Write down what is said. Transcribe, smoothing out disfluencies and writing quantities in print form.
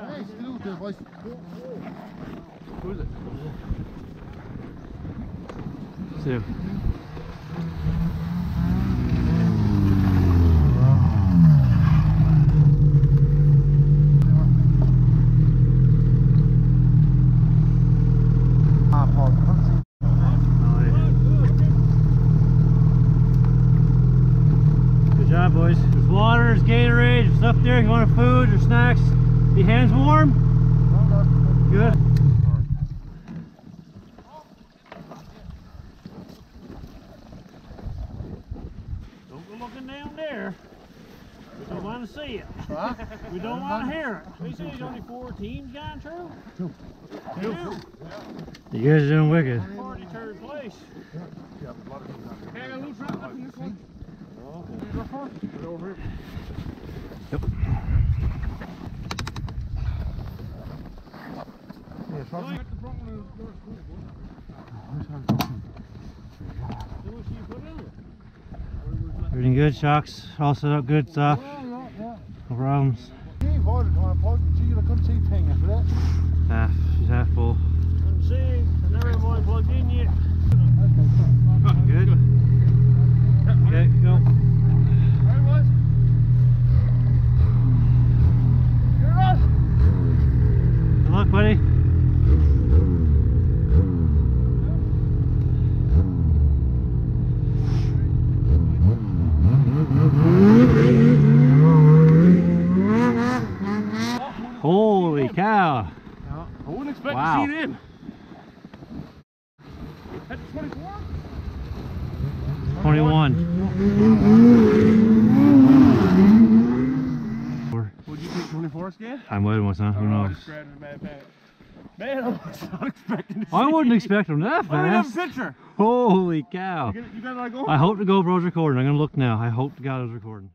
Hey, still there, boys. Who is it? Sue. Good job, boys. There's water, there's Gatorade, there's stuff there. You want food or snacks? Your hands warm? Good. Don't go looking down there. We don't want to see it. Huh? We don't want to hear it. We say there's only 4 teams gone through. Two. You guys are doing wicked. Party third place. Yeah, a lot of people. Hey, I got a little trout left in this one. Okay. Over here. Yep. Yeah, so at the front one of the door's cool, boy. Everything good, Shocks? All set up good stuff? Yeah. No problems? You've ordered one of them. Gee, I couldn't see a thing after that. Half, she's half full. Couldn't see, I never had one plugged in yet. Good? Okay, go. Alright, boys. Here it goes. Good luck, buddy. Holy cow! I wouldn't expect Wow. to see them. That's 24? 21. Would you take 24 scan? I'm waiting with some, who I knows? just grabbed it, man, I was not expecting to see I wouldn't it. expect them that I don't have a fast. picture. Holy cow! You got it like going? I hope the GoPro's recording. I'm gonna look now. I hope to God it's recording.